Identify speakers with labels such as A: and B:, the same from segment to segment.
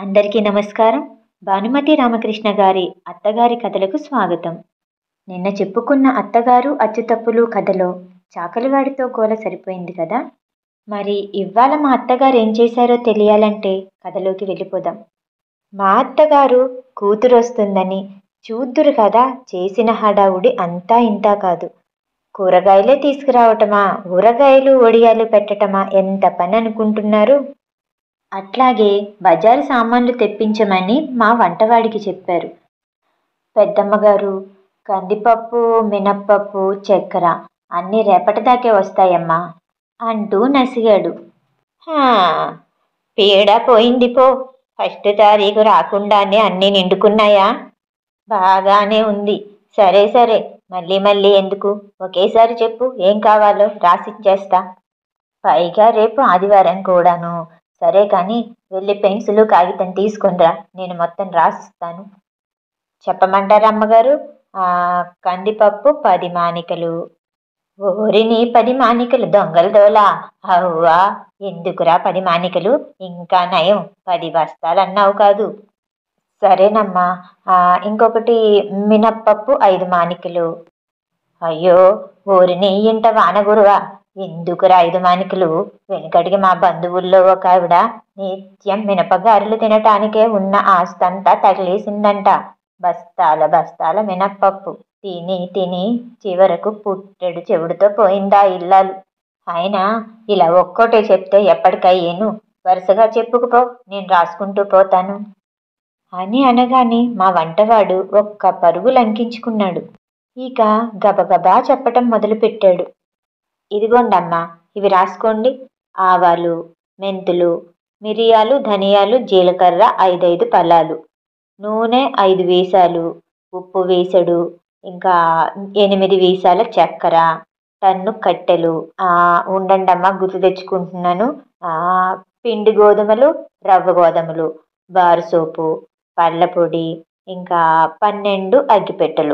A: అందరికీ నమస్కారం. భానుమతి రామకృష్ణ గారి అత్తగారి కథలకు స్వాగతం. నిన్న చెప్పుకున్న అత్తగారు అచ్చుతప్పులు కథలో చాకలివాడితో గోల సరిపోయింది కదా. మరి ఇవాళ మా అత్తగారు ఏం చేశారో తెలియాలంటే కథలోకి వెళ్ళిపోదాం. మా అత్తగారు కూతురు వస్తుందని చూద్దురు కదా, చేసిన హడావుడి అంతా ఇంతా కాదు. కూరగాయలే తీసుకురావటమా, ఊరగాయలు ఒడియాలు పెట్టటమా, ఎంత పని అనుకుంటున్నారు. అట్లాగే బజారు సామాన్లు తెప్పించమని మా వంటవాడికి చెప్పారు. పెద్దమ్మగారు కందిపప్పు, మినప్పప్పు, చక్కెర అన్నీ రేపటిదాకే వస్తాయమ్మా అంటూ నసిగాడు. హా, పీడ పోయింది పో. ఫస్ట్ తారీఖు రాకుండానే అన్నీ నిండుకున్నాయా? బాగానే ఉంది. సరే సరే, మళ్ళీ మళ్ళీ ఎందుకు, ఒకేసారి చెప్పు ఏం కావాలో రాసిచ్చేస్తా. పైగా రేపు ఆదివారం కూడాను. సరే కానీ వెళ్ళి పెన్సిలు కాగితం తీసుకొనిరా, నేను మొత్తం రాసిస్తాను. చెప్పమంటారా అమ్మగారు? కందిపప్పు 10 మానికలు. ఓరిని 10 మానికలు దొంగల దోలా! అవ్వా, ఎందుకురా 10 మానికలు? ఇంకా నయం 10 బస్తాలు అన్నావు కాదు. సరేనమ్మా. ఇంకొకటి మినప్పప్పు 5 మానికలు. అయ్యో, ఊరిని ఇంట వానగురువా, ఎందుకురా 5 మానికలు? వెనుకటికి మా బంధువుల్లో ఒక ఆవిడ నిత్యం మినపగారెలు తినటానికే ఉన్న ఆస్తంతా తగిలేసిందంట. బస్తాల బస్తాల మినప్పప్పు తిని తిని చివరకు పుట్టెడు చెవుడుతో పోయిందా ఇల్లాలు. అయినా ఇలా ఒక్కోటే చెప్తే ఎప్పటికయ్యేను? వరుసగా చెప్పుకుపో, నేను రాసుకుంటూ పోతాను అని అనగానే మా వంటవాడు ఒక్క పరుగు లంకించుకున్నాడు. ఇక గబగబా చెప్పటం మొదలుపెట్టాడు. ఇదిగోండమ్మా, ఇవి రాసుకోండి. ఆవాలు, మెంతులు, మిరియాలు, ధనియాలు, జీలకర్ర 5 పలాలు, నూనె 5 వీసాలు, ఉప్పు వీసడు, ఇంకా 8 వీసాల చక్కెర, టన్ను కట్టెలు. ఉండండమ్మా, గుర్తు తెచ్చుకుంటున్నాను. పిండి గోధుమలు, రవ్వ గోధుమలు, బారు సోపు, పళ్ళ పొడి, ఇంకా 12 అగ్గిపెట్టెలు,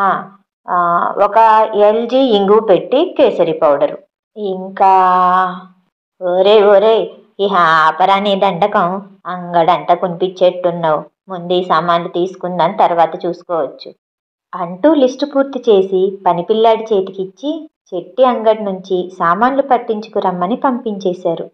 A: ఒక LG ఇంగువ పెట్టి కేసరి పౌడరు, ఇంకా ఒరే ఒరే, ఈ ఆపరాని దండకం అంగడంతా కొనిపించేట్టున్నావు. ముందు ఈ సామాన్లు తీసుకుందాం, తర్వాత చూసుకోవచ్చు అంటూ లిస్టు పూర్తి చేసి పనిపిల్లాడి చేతికిచ్చి చెట్టి అంగడి నుంచి సామాన్లు పట్టించుకురమ్మని పంపించేశారు.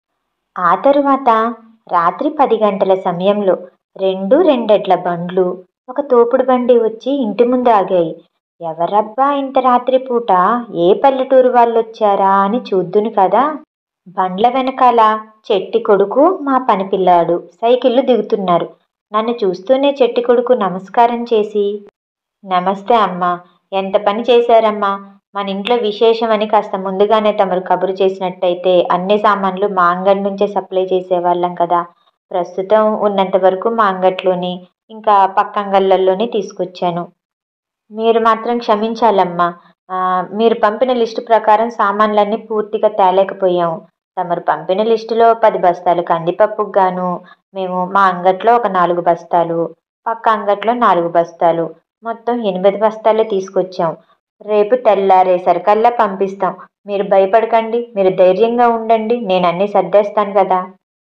A: ఆ తరువాత రాత్రి 10 గంటల సమయంలో 2 రెండెడ్ల బండ్లు, ఒక తోపుడు బండి వచ్చి ఇంటి ముందు ఆగాయి. ఎవరబ్బా ఇంత రాత్రిపూట, ఏ పల్లెటూరు వాళ్ళొచ్చారా అని చూద్దును కదా. బండ్ల వెనకాల చెట్టి కొడుకు, మా పనిపిల్లాడు సైకిళ్ళు దిగుతున్నారు. నన్ను చూస్తూనే చెట్టి కొడుకు నమస్కారం చేసి, నమస్తే అమ్మా, ఎంత పని చేశారమ్మా. మన ఇంట్లో విశేషమని కాస్త ముందుగానే తమరు కబురు చేసినట్టయితే అన్ని సామాన్లు మా అంగడి నుంచే సప్లై చేసేవాళ్ళం కదా. ప్రస్తుతం ఉన్నంత వరకు మా అంగట్లోని, ఇంకా పక్క అంగళ్ళల్లోనే తీసుకొచ్చాను. మీరు మాత్రం క్షమించాలమ్మా. మీరు పంపిన లిస్టు ప్రకారం సామాన్లన్నీ పూర్తిగా తేలేకపోయాము. తమరు పంపిన లిస్టులో 10 బస్తాలు కందిపప్పుకు గాను మేము మా అంగట్లో ఒక 4 బస్తాలు, పక్క అంగట్లో 4 బస్తాలు, మొత్తం 8 బస్తాలే తీసుకొచ్చాం. రేపు తెల్లారేసరికల్లా పంపిస్తాం. మీరు భయపడకండి, మీరు ధైర్యంగా ఉండండి, నేను అన్నీ సర్దేస్తాను కదా.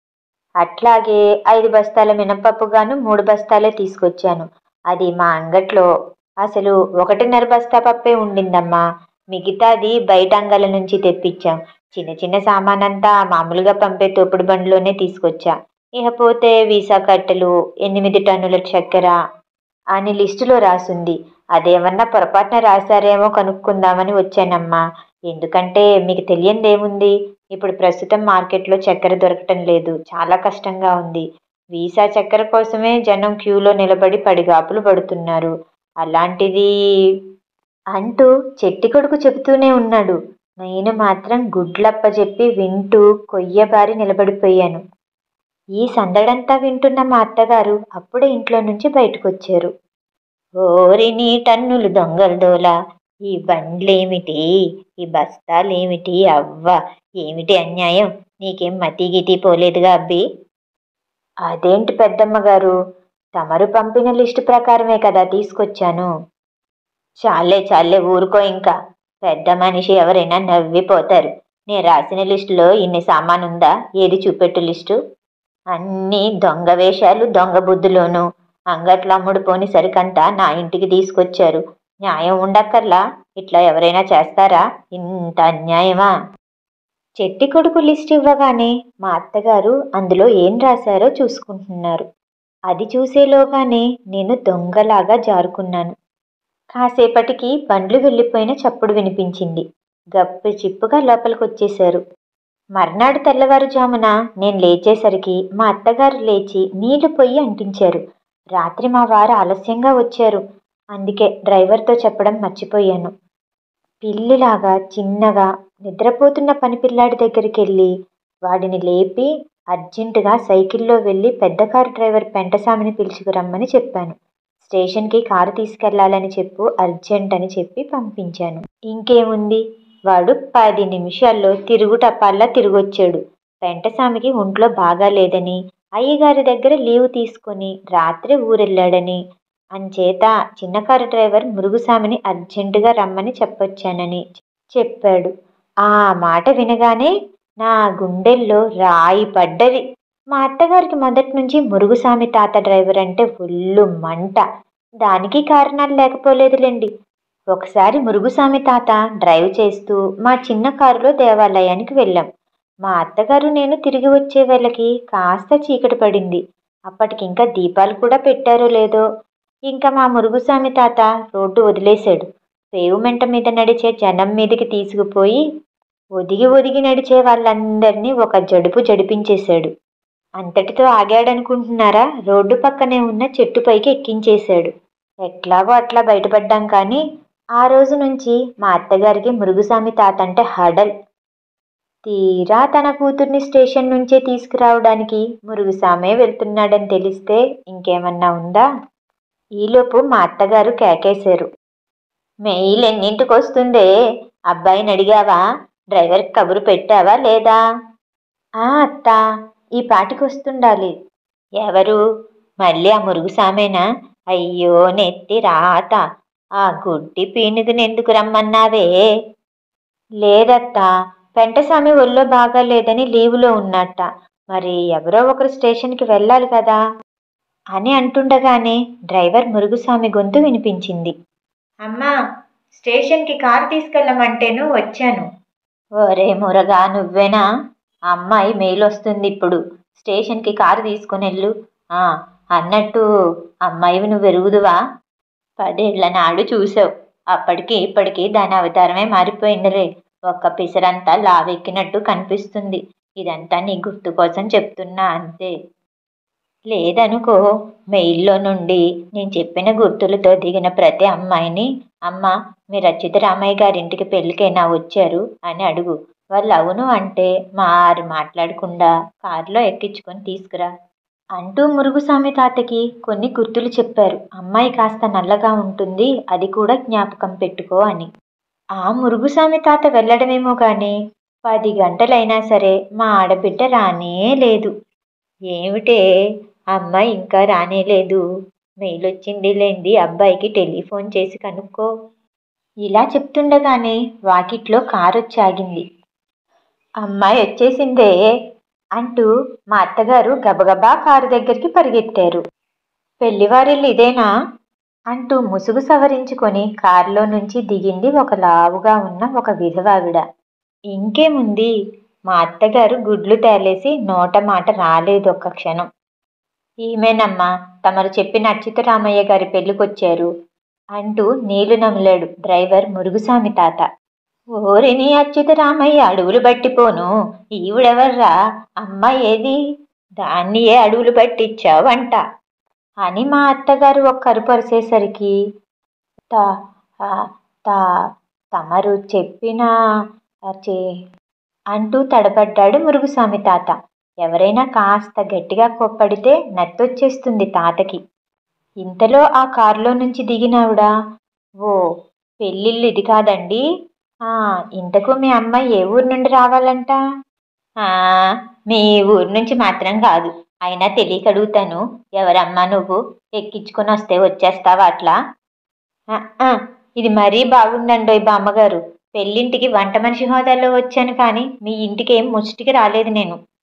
A: అట్లాగే 5 బస్తాల మినపప్పు గాను 3 బస్తాలే తీసుకొచ్చాను. అది మా అంగట్లో అసలు 1.5 బస్తా పప్పే ఉండిందమ్మా. మిగతాది బయట అంగళ్ళ నుంచి తెప్పించాం. చిన్న చిన్న సామానంతా మామూలుగా పంపే తోపుడు బండిలోనే తీసుకొచ్చా. ఇకపోతే వీసా కట్టెలు, 8 టన్నుల చక్కెర అని లిస్టులో రాసుంది. అదేమన్నా పొరపాటున రాశారేమో కనుక్కుందామని వచ్చానమ్మా. ఎందుకంటే మీకు తెలియందేముంది, ఇప్పుడు ప్రస్తుతం మార్కెట్లో చక్కెర దొరకటం లేదు, చాలా కష్టంగా ఉంది. వీసా చక్కెర కోసమే జనం క్యూలో నిలబడి పడిగాపులు పడుతున్నారు. అలాంటిది అంటూ చెట్టి కొడుకు చెబుతూనే ఉన్నాడు. నేను మాత్రం గుడ్లప్ప చెప్పి వింటూ కొయ్యబారి నిలబడిపోయాను. ఈ సందడంతా వింటున్న మా అత్తగారు అప్పుడే ఇంట్లో నుంచి బయటకొచ్చారు. ఓరిని టన్నులు దొంగల దోలా, ఈ బండ్లేమిటి, ఈ బస్తాలేమిటి, అవ్వ ఏమిటి అన్యాయం, నీకేం మతి గితి పోలేదుగా అబ్బి? అదేంటి పెద్దమ్మగారు, తమరు పంపిన లిస్టు ప్రకారమే కదా తీసుకొచ్చాను. చాలే చాలే, ఊరుకో ఇంకా. పెద్ద మనిషి ఎవరైనా నవ్విపోతారు. నేను రాసిన లిస్టులో ఇన్ని సామానుందా? ఏది చూపెట్టు లిస్టు. అన్నీ దొంగ వేషాలు, దొంగ బుద్ధులోను. అంగట్లో అమ్ముడు పోని సరికంతా నా ఇంటికి తీసుకొచ్చారు. న్యాయం ఉండక్కర్లా? ఇట్లా ఎవరైనా చేస్తారా? ఇంత అన్యాయమా? చెట్టి కొడుకు లిస్ట్ ఇవ్వగానే మా అత్తగారు అందులో ఏం రాశారో చూసుకుంటున్నారు. అది చూసేలోగానే నేను దొంగలాగా జారుకున్నాను. కాసేపటికి బండ్లు వెళ్ళిపోయిన చప్పుడు వినిపించింది. గప్పు చిప్పుగా లోపలికొచ్చేశారు. మర్నాడు తెల్లవారుజామున నేను లేచేసరికి మా అత్తగారు లేచి నీళ్లు పొయ్యి అంటించారు. రాత్రి మా వారు ఆలస్యంగా వచ్చారు. అందుకే డ్రైవర్తో చెప్పడం మర్చిపోయాను. పిల్లిలాగా చిన్నగా నిద్రపోతున్న పనిపిల్లాడి దగ్గరికి వెళ్ళి వాడిని లేపి అర్జెంటుగా సైకిల్లో వెళ్ళి పెద్ద కారు డ్రైవర్ పెంటసామిని పిలుచుకురమ్మని చెప్పాను. స్టేషన్కి కారు తీసుకెళ్లాలని చెప్పు, అర్జెంట్ అని చెప్పి పంపించాను. ఇంకేముంది, వాడు 10 నిమిషాల్లో తిరుగుటప్పాల్లా తిరిగొచ్చాడు. పెంటసామికి ఒంట్లో బాగాలేదని, అయ్యగారి దగ్గర లీవు తీసుకొని రాత్రి ఊరెళ్ళాడని, అంచేత చిన్న కారు డ్రైవర్ మురుగుసామిని అర్జెంటుగా రమ్మని చెప్పొచ్చానని చెప్పాడు. ఆ మాట వినగానే నా గుండెల్లో రాయి పడ్డది. మా అత్తగారికి మొదటి నుంచి మురుగుసామి తాత డ్రైవర్ అంటే ఒళ్ళు మంట. దానికి కారణాలు లేకపోలేదులేండి. ఒకసారి మురుగుసామి తాత డ్రైవ్ చేస్తూ మా చిన్న కారులో దేవాలయానికి వెళ్ళాం. మా అత్తగారు నేను తిరిగి వచ్చే వేళకి కాస్త చీకటి పడింది. అప్పటికింకా దీపాలు కూడా పెట్టారో లేదో. ఇంకా మా మురుగుసామి తాత రోడ్డు వదిలేశాడు. పేవుమెంట మీద నడిచే జనం మీదకి తీసుకుపోయి ఒదిగి ఒదిగి నడిచే వాళ్ళందరినీ ఒక జడుపు జడిపించేశాడు. అంతటితో ఆగాడనుకుంటున్నారా? రోడ్డు పక్కనే ఉన్న చెట్టుపైకి ఎక్కించేశాడు. ఎట్లాగో అట్లా బయటపడ్డాం. కానీ ఆ రోజు నుంచి మా అత్తగారికి మురుగుసామి తాత అంటే హడల్. తీరా తన కూతుర్ని స్టేషన్ నుంచే తీసుకురావడానికి మురుగుసామే వెళ్తున్నాడని తెలిస్తే ఇంకేమన్నా ఉందా? ఈలోపు మా అత్తగారు కేకేశారు. మెయిల్ ఎన్నింటికి వస్తుందే? అబ్బాయిని అడిగావా? డ్రైవర్కి కబురు పెట్టావా లేదా? అత్త, ఈ పాటికి వస్తుండాలి. ఎవరు? మళ్ళీ ఆ మురుగుసామేనా? అయ్యో నెత్తి రాత. ఆ గుడ్డి పీనుగుని ఎందుకు రమ్మన్నావే? లేదత్తా, పెంటసామి ఒళ్ళో బాగాలేదని లీవులో ఉన్నట్ట. మరి ఎవరో ఒకరు స్టేషన్కి వెళ్ళాలి కదా అని అంటుండగానే డ్రైవర్ మురుగుసామి గొంతు వినిపించింది. అమ్మా, స్టేషన్కి కారు తీసుకెళ్ళమంటేను వచ్చాను. ఒరే మురగా, నువ్వేనా? అమ్మాయి మెయిల్ వస్తుంది ఇప్పుడు. స్టేషన్కి కారు తీసుకునెళ్ళు. అన్నట్టు అమ్మాయివి నువ్వు ఎరుగుదువా? 10 ఏళ్ల నాడు చూసావు. అప్పటికి ఇప్పటికీ దాని అవతారమే మారిపోయిందిలే. ఒక్క పిసరంతా లావెక్కినట్టు కనిపిస్తుంది. ఇదంతా నీ గుర్తు కోసం చెప్తున్నా అంతే. లేదనుకో, మెయిల్లో నుండి నేను చెప్పిన గుర్తులతో దిగిన ప్రతి అమ్మాయిని అమ్మ, మీరు అచ్యుతరామయ్య గారింటికి పెళ్ళికైనా వచ్చారు అని అడుగు. వాళ్ళు అవును అంటే మాట్లాడకుండా కారులో ఎక్కించుకొని తీసుకురా అంటూ మురుగుసామి తాతకి కొన్ని గుర్తులు చెప్పారు. అమ్మాయి కాస్త నల్లగా ఉంటుంది, అది కూడా జ్ఞాపకం పెట్టుకో అని. ఆ మురుగుసామి తాత వెళ్ళడమేమో కానీ 10 గంటలైనా సరే మా ఆడబిడ్డ రానే లేదు. ఏమిటే, అమ్మాయి ఇంకా రానేలేదు? మెయిల్ వచ్చింది లేంది, అబ్బాయికి టెలిఫోన్ చేసి కనుక్కో. ఇలా చెప్తుండగానే వాకిట్లో కారు వచ్చి ఆగింది. అమ్మాయి వచ్చేసిందే అంటూ మా అత్తగారు గబగబా కారు దగ్గరికి పరిగెత్తారు. పెళ్లివారిల్లు ఇదేనా అంటూ ముసుగు సవరించుకొని కారులో నుంచి దిగింది ఒక లావుగా ఉన్న ఒక విధవావిడ. ఇంకేముంది, మా అత్తగారు గుడ్లు తేలేసి నోట మాట రాలేదు ఒక్క క్షణం. ఈమెనమ్మా తమరు చెప్పిన అచ్యుతరామయ్య గారి పెళ్ళికొచ్చారు అంటూ నీళ్లు నమిలాడు డ్రైవర్ మురుగుసామి తాత. ఓరిని అచ్యుతరామయ్య అడవులు బట్టిపోను, ఈవిడెవర్రా? అమ్మాయి ఏది? దాన్ని ఏ అడవులు పట్టించావంట అని మా అత్తగారు ఒక్క అరుపరిసేసరికి తా తా తమరు చెప్పిన అంటూ తడబడ్డాడు మురుగుసామి తాత. ఎవరైనా కాస్త గట్టిగా కొప్పడితే నత్తొచ్చేస్తుంది తాతకి. ఇంతలో ఆ కారులో నుంచి దిగినావిడా, ఓ, పెళ్ళిళ్ళు ఇది కాదండి. ఇంతకు మీ అమ్మాయి ఏ ఊరు నుండి రావాలంట? మీ ఊరు నుంచి మాత్రం కాదు. అయినా తెలియక అడుగుతాను, ఎవరమ్మా నువ్వు? ఎక్కించుకొని వస్తే వచ్చేస్తావా అట్లా? ఇది మరీ బాగుందండోయ్ బామ్మగారు. పెళ్ళింటికి వంట మనిషి హోదాలో వచ్చాను కానీ మీ ఇంటికి ఏం ముష్టికి రాలేదు నేను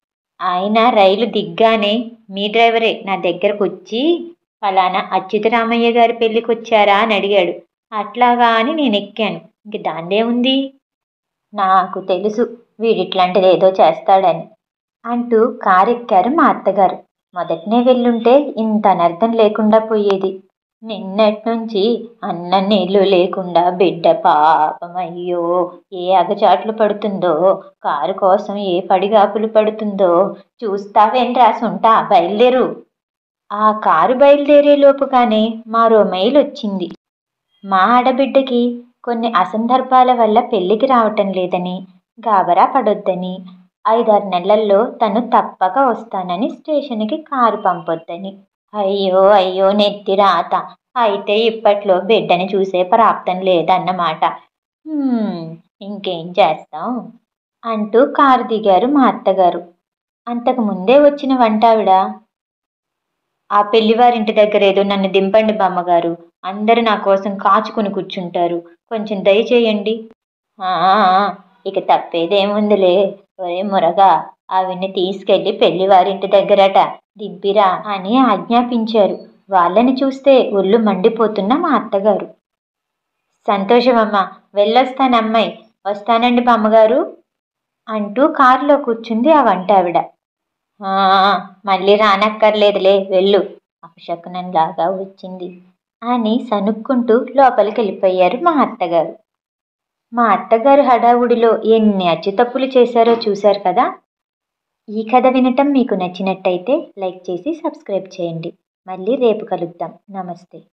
A: ఆయన రైలు దిగ్గానే మీ డ్రైవరే నా దగ్గరకు వచ్చి ఫలానా అచ్యుతరామయ్య గారి పెళ్ళికొచ్చారా అని అడిగాడు. అట్లాగా అని నేను ఎక్కాను. ఇంక దాందేముంది? నాకు తెలుసు వీడిట్లాంటిదేదో చేస్తాడని అంటూ కారెక్కారు మా అత్తగారు. మొదటనే వెళ్ళుంటే ఇంత అనర్థం లేకుండా పోయేది. నిన్నట్నుంచి అన్నం నీళ్ళు లేకుండా బిడ్డ పాపం అయ్యో ఏ అగచాట్లు పడుతుందో, కారు కోసం ఏ పడిగాపులు పడుతుందో చూస్తావేంట్రా సుంటా, బయలుదేరు. ఆ కారు బయలుదేరే లోపుగానే మరో మైలు వచ్చింది. మా ఆడబిడ్డకి కొన్ని అసందర్భాల వల్ల పెళ్లికి రావటం లేదని, గాబరా పడొద్దని, 5-6 నెలల్లో తను తప్పక వస్తానని స్టేషన్కి కారు పంపొద్దని. అయ్యో అయ్యో నెత్తి రాత. అయితే ఇప్పట్లో బిడ్డని చూసే ప్రాప్తం లేదన్నమాట. ఇంకేం చేస్తాం అంటూ కారు దిగారు మా అత్తగారు. అంతకు ముందే వచ్చిన వంటావిడ, ఆ పెళ్లివారింటి దగ్గర ఏదో నన్ను దింపండి బామ్మగారు, అందరూ నా కోసం కాచుకుని కూర్చుంటారు, కొంచెం దయచేయండి. ఆ ఇక తప్పేదేముందిలే. ఒరే మురగా, ఆవిడ్ని తీసుకెళ్లి పెళ్లివారింటి దగ్గరట దింపిరా అని ఆజ్ఞాపించారు. వాళ్ళని చూస్తే ఒళ్ళు మండిపోతున్న మా అత్తగారు. సంతోషమమ్మా, వెళ్ళొస్తానమ్మాయి, వస్తానండి బామ్మగారు అంటూ కారులో కూర్చుంది ఆ వంటావిడ. ఆ మళ్ళీ రానక్కర్లేదులే, వెళ్ళు, అపశకునంలాగా వచ్చింది అని సనుక్కుంటూ లోపలికి వెళ్ళిపోయారు మా అత్తగారు. మా అత్తగారు హడావుడిలో ఎన్ని అచ్చుతప్పులు చేశారో చూశారు కదా. ఈ కథ వినటం మీకు నచ్చినట్టయితే లైక్ చేసి సబ్స్క్రైబ్ చేయండి. మళ్ళీ రేపు కలుద్దాం. నమస్తే.